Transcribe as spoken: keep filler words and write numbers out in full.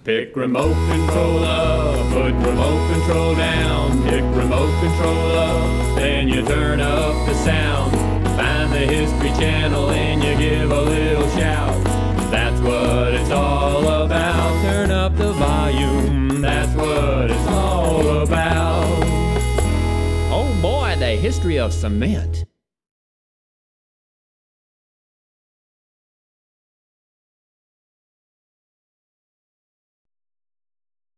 Pick remote control up, put remote control down. Pick remote control up, then you turn up the sound. Find the History Channel and you give a little shout. That's what it's all about. Turn up the volume, that's what it's all about. Oh boy, the history of cement.